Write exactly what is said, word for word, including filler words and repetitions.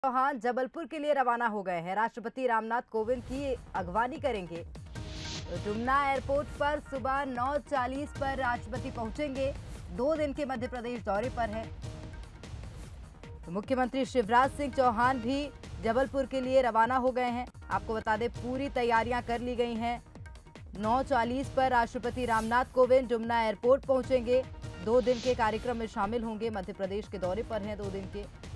चौहान जबलपुर के लिए रवाना हो गए हैं। राष्ट्रपति रामनाथ कोविंद की अगवानी करेंगे। तो डुमना एयरपोर्ट पर सुबह नौ चालीस पर राष्ट्रपति पहुंचेंगे। दो दिन के मध्य प्रदेश दौरे पर है। तो मुख्यमंत्री शिवराज सिंह चौहान भी जबलपुर के लिए रवाना हो गए हैं। आपको बता दें, पूरी तैयारियां कर ली गई हैं। नौ चालीस पर राष्ट्रपति रामनाथ कोविंद डुमना एयरपोर्ट पहुंचेंगे। दो दिन के कार्यक्रम में शामिल होंगे। मध्य प्रदेश के दौरे पर हैं दो दिन के।